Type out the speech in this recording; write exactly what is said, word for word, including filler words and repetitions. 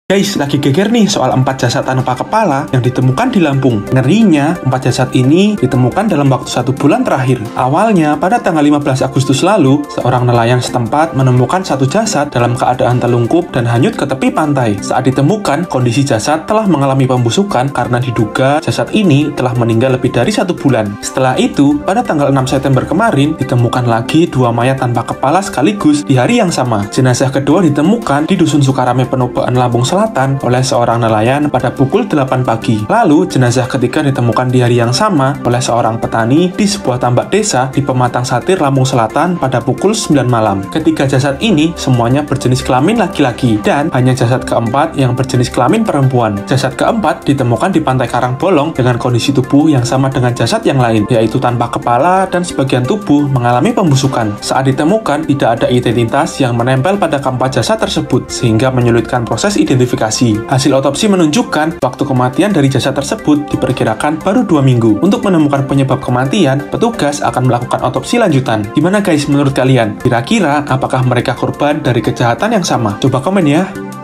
Guys, lagi geger nih soal empat jasad tanpa kepala yang ditemukan di Lampung. Ngerinya, empat jasad ini ditemukan dalam waktu satu bulan terakhir. Awalnya, pada tanggal lima belas Agustus lalu, seorang nelayan setempat menemukan satu jasad dalam keadaan telungkup dan hanyut ke tepi pantai. Saat ditemukan, kondisi jasad telah mengalami pembusukan karena diduga jasad ini telah meninggal lebih dari satu bulan. Setelah itu, pada tanggal enam September kemarin, ditemukan lagi dua mayat tanpa kepala sekaligus di hari yang sama. Jenazah kedua ditemukan di Dusun Sukarame, Penobaan, Lampung Selatan oleh seorang nelayan pada pukul delapan pagi. Lalu, jenazah ketiga ditemukan di hari yang sama oleh seorang petani di sebuah tambak desa di Pematang Satir, Lampung Selatan pada pukul sembilan malam. Ketiga jasad ini semuanya berjenis kelamin laki-laki dan hanya jasad keempat yang berjenis kelamin perempuan. Jasad keempat ditemukan di Pantai Karangbolong dengan kondisi tubuh yang sama dengan jasad yang lain, yaitu tanpa kepala dan sebagian tubuh mengalami pembusukan. Saat ditemukan, tidak ada identitas yang menempel pada keempat jasad tersebut, sehingga menyulitkan proses identifikasi. Hasil otopsi menunjukkan waktu kematian dari jasad tersebut diperkirakan baru dua minggu. Untuk menemukan penyebab kematian, petugas akan melakukan otopsi lanjutan. Gimana guys menurut kalian? Kira-kira apakah mereka korban dari kejahatan yang sama? Coba komen ya.